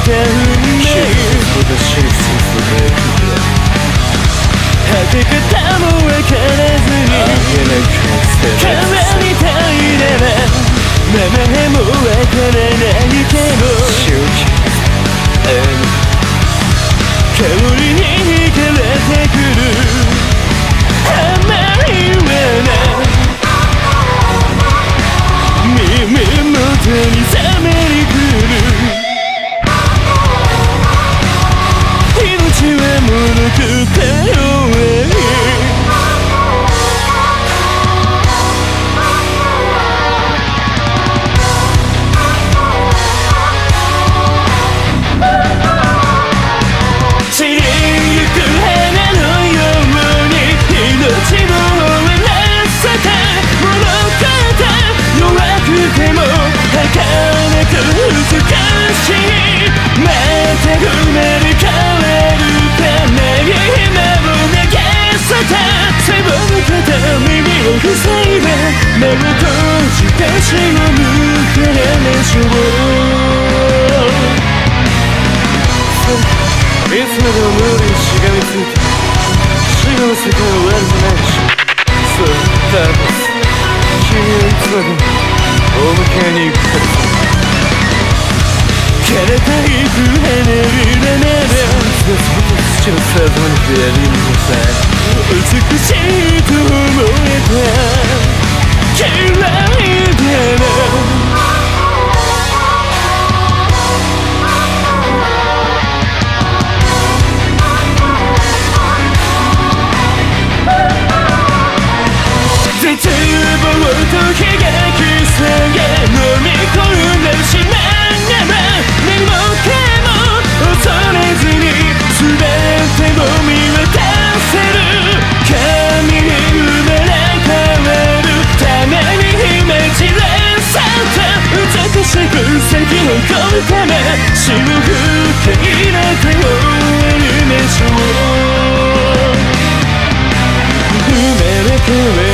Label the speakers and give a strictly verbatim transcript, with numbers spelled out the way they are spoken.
Speaker 1: 命私に進める果て方もわからずに川みたいなら名前もわからないけど香りに惹かれてくる甘いわな耳元に冷めに来る命はものくて弱い散りゆく花のように命を終わらせたものから弱くても儚く美しいまた生まれ変わるために今を投げ捨てた背を向けた耳を塞いで目を閉じて死を向けましょういつまでも無理にしがみついて死後の世界は終わりじゃないしそうパーパス君はいつまでもお迎えに行くから枯れていく花びらなら土の里に出会いもさ美しいと思えた嫌いだな絶望と悲劇さえ飲み込んでしまえば何もかも恐れずに全てを見渡せる神に生まれ変わるために秘め散らさった美しく咲き誇るため死を受け入れて終わりましょう生まれ変わる